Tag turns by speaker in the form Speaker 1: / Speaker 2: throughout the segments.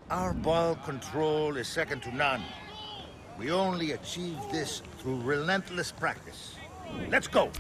Speaker 1: Our ball control is second to none. We only achieve this through relentless practice. Let's go!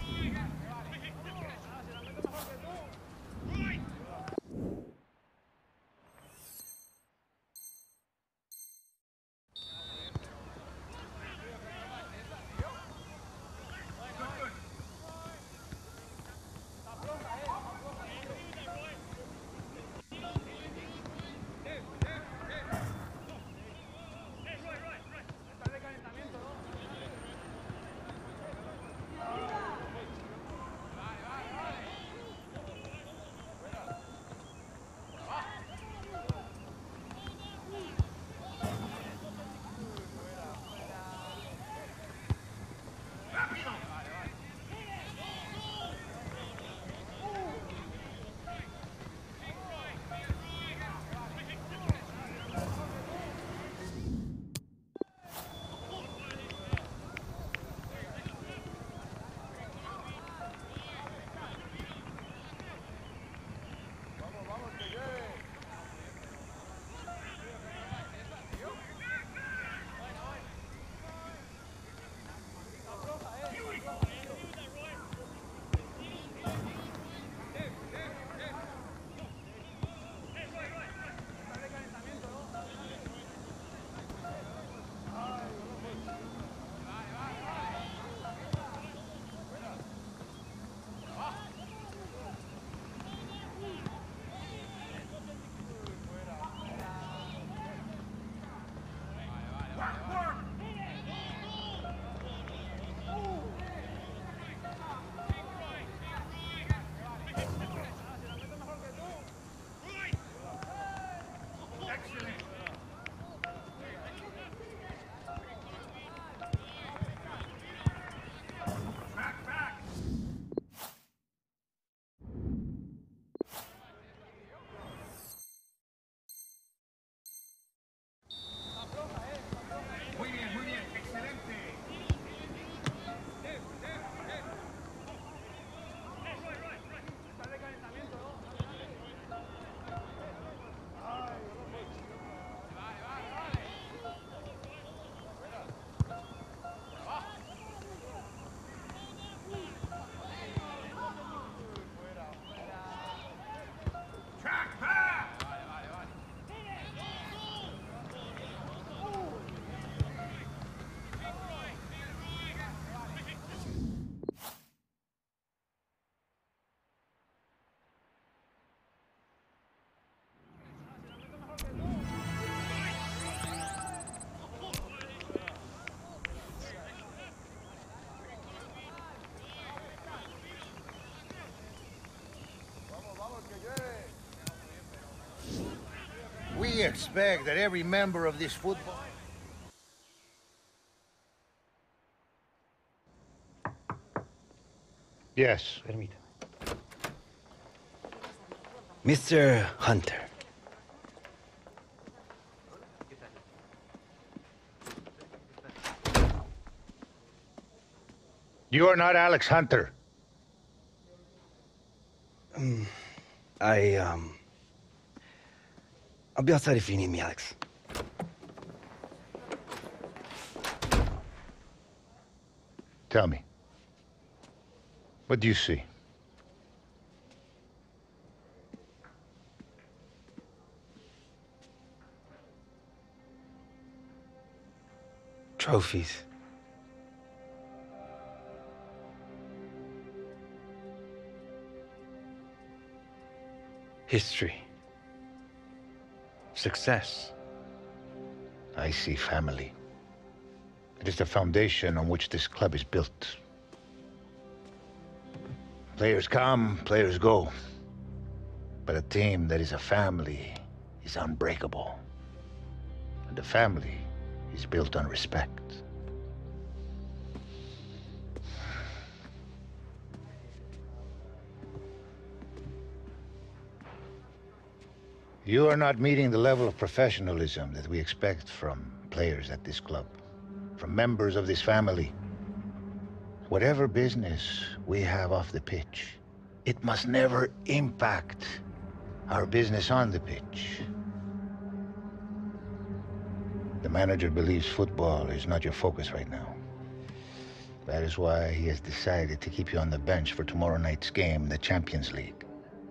Speaker 1: We expect that every member of this football...
Speaker 2: Yes.
Speaker 3: Permítame. Mr. Hunter.
Speaker 2: You are not Alex Hunter.
Speaker 3: I'll be outside if you need me, Alex.
Speaker 2: Tell me. What do you see?
Speaker 3: Trophies. History. Success.
Speaker 2: I see family. It is the foundation on which this club is built. Players come, players go. But a team that is a family is unbreakable. And the family is built on respect. You are not meeting the level of professionalism that we expect from players at this club, from members of this family. Whatever business we have off the pitch, it must never impact our business on the pitch. The manager believes football is not your focus right now. That is why he has decided to keep you on the bench for tomorrow night's game in the Champions League.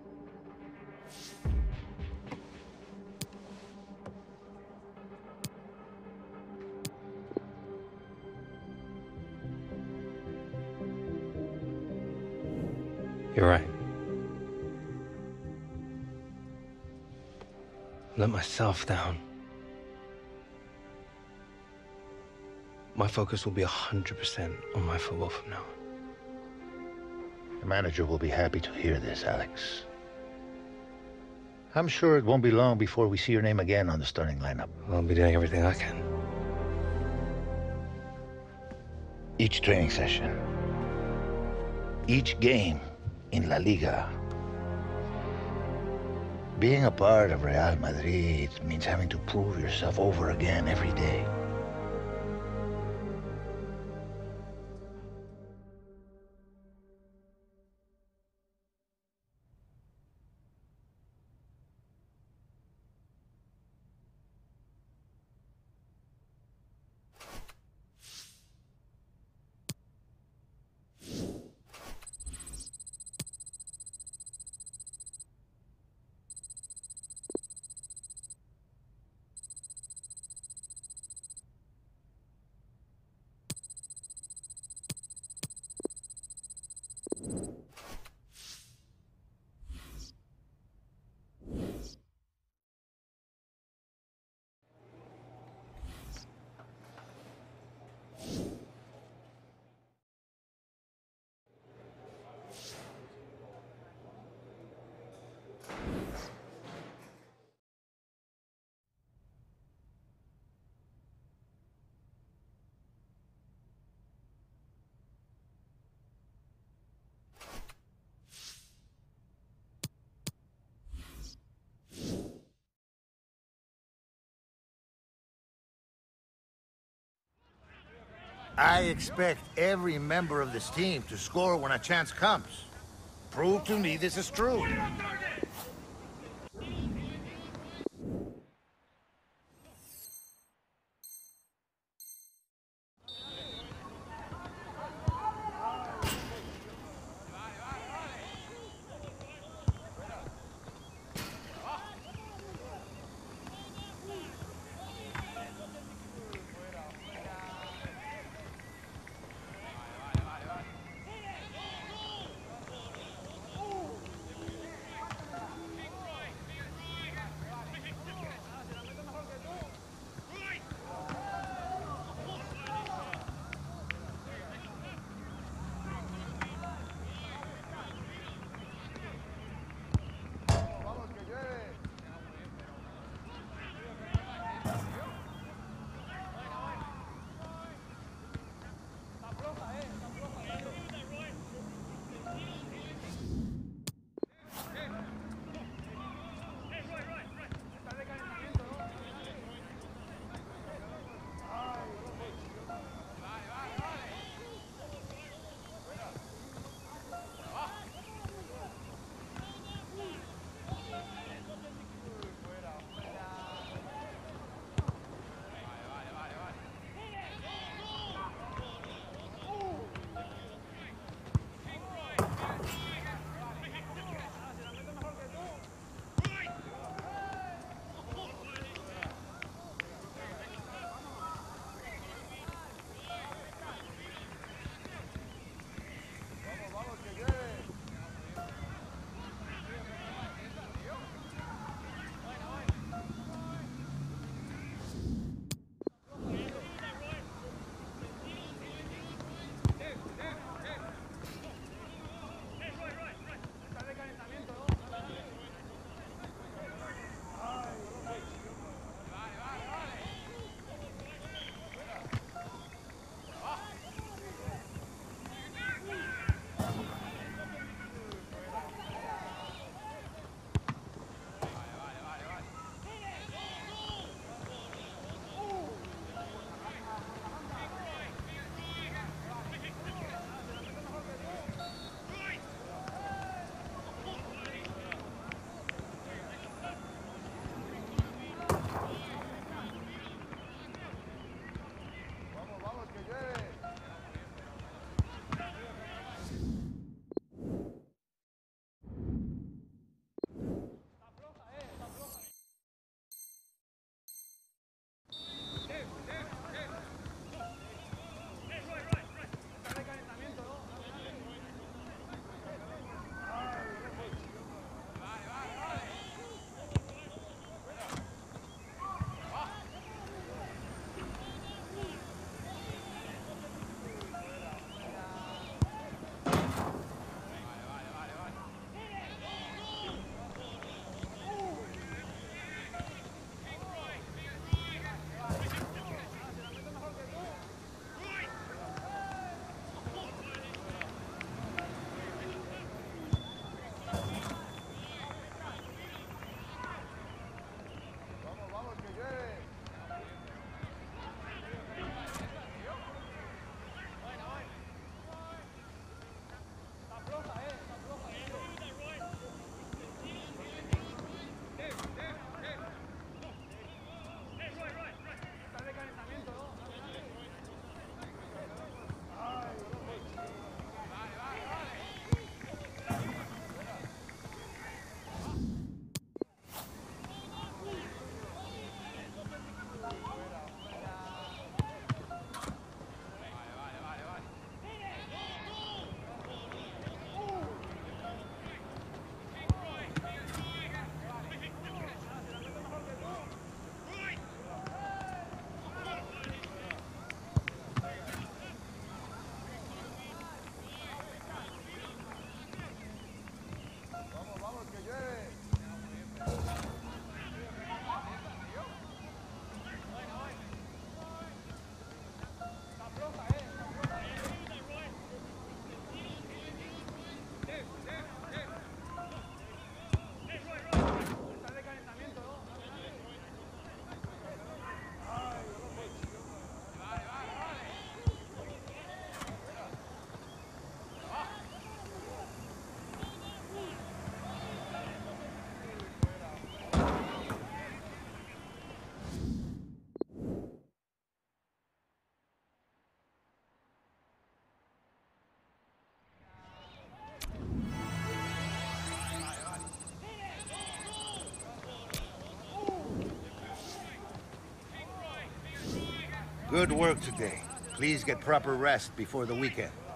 Speaker 3: You're right. Let myself down. My focus will be 100% on my football from now on.
Speaker 2: The manager will be happy to hear this, Alex. I'm sure it won't be long before we see your name again on the starting lineup.
Speaker 3: I'll be doing everything I can.
Speaker 2: Each training session, each game in La Liga. Being a part of Real Madrid means having to prove yourself over again every day.
Speaker 1: I expect every member of this team to score when a chance comes. Prove to me this is true. Good work today. Please get proper rest before the weekend.